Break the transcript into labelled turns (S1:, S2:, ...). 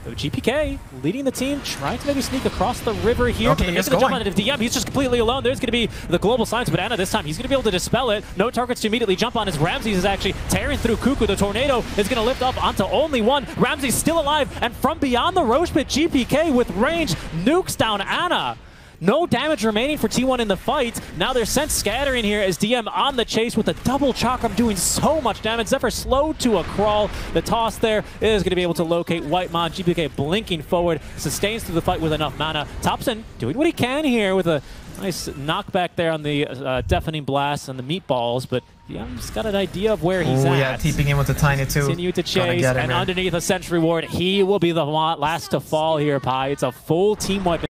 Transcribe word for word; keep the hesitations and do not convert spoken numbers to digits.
S1: G P K leading the team, trying to maybe sneak across the river here.
S2: Okay,
S1: but
S2: he's
S1: the jump
S2: going.
S1: on D M, he's just completely alone. There's going to be the global science, but Ana this time, he's going to be able to dispel it. No targets to immediately jump on as Ramses is actually tearing through Cuckoo. The tornado is going to lift up onto only one. Ramses still alive, and from beyond the Roche pit, G P K with range nukes down Ana. No damage remaining for T one in the fight. Now they're sent scattering here as D M on the chase with a double chakram doing so much damage. Zephyr slowed to a crawl. The toss there is going to be able to locate Whitemon. G P K blinking forward, sustains through the fight with enough mana. Topson doing what he can here with a nice knockback there on the uh, deafening blast and the meatballs, but D M's got an idea of where he's
S2: Ooh,
S1: at.
S2: yeah, TPing in with the tiny two.
S1: Continue to chase,
S2: him,
S1: and
S2: man.
S1: underneath a Sentry Ward, he will be the last to fall here, Pi. It's a full team wipe.